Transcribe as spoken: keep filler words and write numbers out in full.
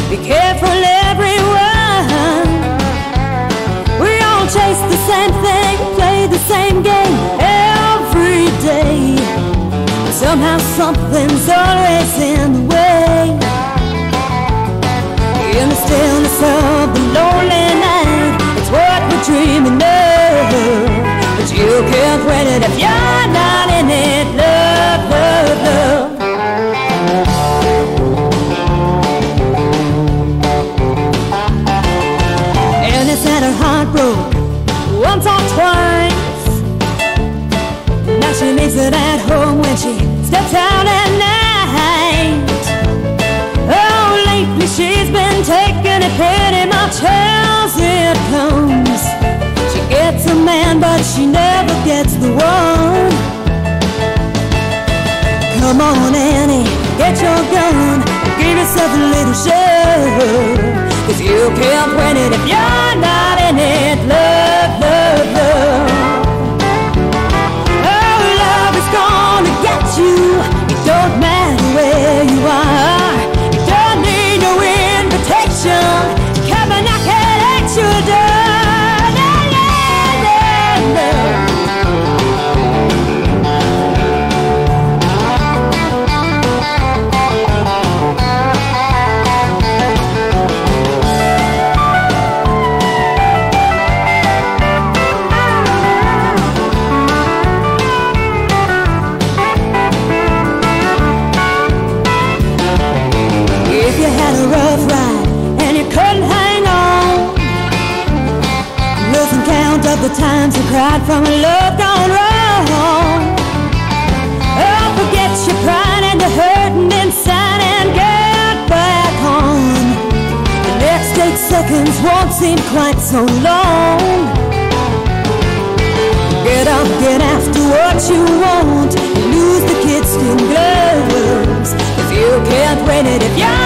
Be careful, everyone. We all chase the same thing, play the same game every day. Somehow something's always in the way. In the stillness of the lonely night, it's what we're dreaming of. But you can't win it if you're not in it. Love, love, love. Annie's had her heart broke once or twice. Now she leaves it at home when she steps out at night. Oh, lately she's been taking it pretty much as it comes. She gets a man, but she never gets the one. Come on, Annie, get your gun and give yourself a little show. Cause you can't win it if you're not in it. Love, love, love. Oh, love is gonna get you. It don't matter where you are. You don't need no invitation. Come and knock it at your door. La, la, la, la. The times you cried from a love gone wrong. Oh, forget your pride and the hurting inside and get back on. The next eight seconds won't seem quite so long. Get up, get after what you want. Lose the kidskin gloves. If you can't win it, if you're